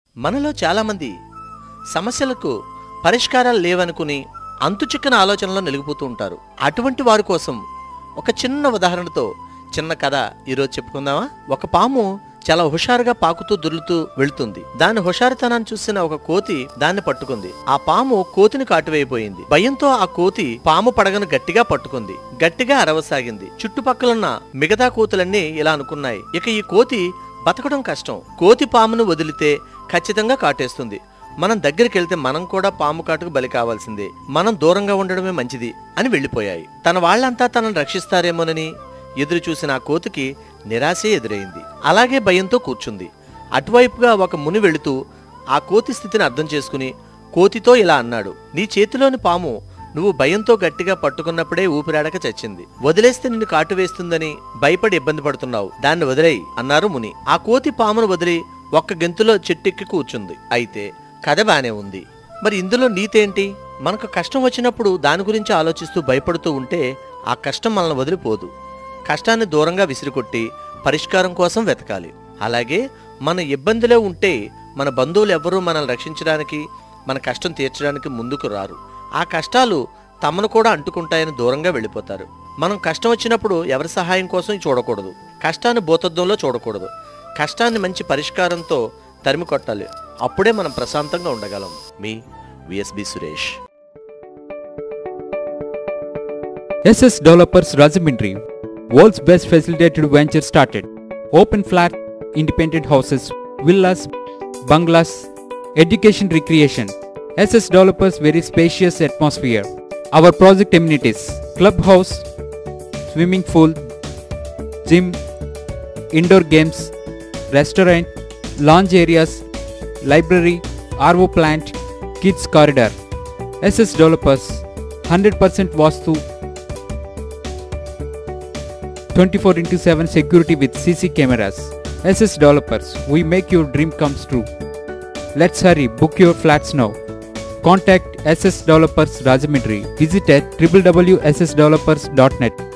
మనలో చాలామంది సమస్యలకు పరిష్కారాలు లేవనుకుని అంతుచిక్కని ఆలోచనలో నిలిగిపోతూ ఉంటారు. అటువంటి వారి కోసం ఒక చిన్న ఉదాహరణతో చిన్న కథ ఈరోజు చెప్పుకుందామా? ఒక పాము చాలా హుషారుగా పాకుతూ దుర్లుతూ వెళుతుంది. దాని హుషారుతనాన్ని చూసిన ఒక కోతి దాన్ని పట్టుకుంది. ఆ పాము కోతిని కాటువైపోయింది. భయంతో ఆ కోతి పాము పడగను గట్టిగా పట్టుకుంది. గట్టిగా అరవసాగింది. చుట్టుపక్కలున్న మిగతా కోతులన్నీ ఇలా అనుకున్నాయి, ఇక ఈ కోతి బతకడం కష్టం. కోతి పామును వదిలితే ఖచ్చితంగా కాటేస్తుంది. మనం దగ్గరికి వెళ్తే మనం కూడా పాము కాటుకు బలి కావాల్సిందే. మనం దూరంగా ఉండడమే మంచిది అని వెళ్లిపోయాయి. తన వాళ్లంతా తనను రక్షిస్తారేమోనని ఎదురు చూసిన ఆ కోతికి నిరాశే ఎదురైంది. అలాగే భయంతో కూర్చుంది. అటువైపుగా ఒక ముని వెళుతూ ఆ కోతి స్థితిని అర్థం చేసుకుని కోతితో ఇలా అన్నాడు, నీ చేతిలోని పాము నువ్వు భయంతో గట్టిగా పట్టుకున్నప్పుడే ఊపిరాడక చచ్చింది. వదిలేస్తే నిన్ను కాటు వేస్తుందని భయపడి ఇబ్బంది పడుతున్నావు. దాన్ని వదిలేయి అన్నారు ముని. ఆ కోతి పామును వదిలి ఒక్క గెంతులో చెట్టెక్కి కూర్చుంది. అయితే కథ బానే ఉంది, మరి ఇందులో నీతేంటి? మనకు కష్టం వచ్చినప్పుడు దాని గురించి ఆలోచిస్తూ భయపడుతూ ఉంటే ఆ కష్టం మనల్ని వదిలిపోదు. కష్టాన్ని దూరంగా విసిరికొట్టి పరిష్కారం కోసం వెతకాలి. అలాగే మన ఇబ్బందిలో ఉంటే మన బంధువులు ఎవ్వరూ మనల్ని రక్షించడానికి, మన కష్టం తీర్చడానికి ముందుకు రారు. ఆ కష్టాలు తమను కూడా అంటుకుంటాయని దూరంగా వెళ్ళిపోతారు. మనం కష్టం వచ్చినప్పుడు ఎవరి సహాయం కోసం చూడకూడదు. కష్టాన్ని భూతద్దంలో చూడకూడదు. కష్టాన్ని మంచి పరిష్కారంతో తరిమి కొట్టాలి. అప్పుడే మనం ప్రశాంతంగా ఉండగలం. మీ VSB Suresh. SS Developers Rajahmundry, world's best facilitated venture started. Open flat, independent houses, villas, bungalows, education recreation. SS Developers very spacious atmosphere. Our project amenities: clubhouse, swimming pool, gym, indoor games, restaurant, lounge areas, library, RO plant, kids corridor. SS Developers 100% Vastu, 24/7 security with CC cameras. SS Developers, we make your dream comes true. Let's hurry, book your flats now. Contact SS Developers Rajahmundry. Visit at www.ssdevelopers.net.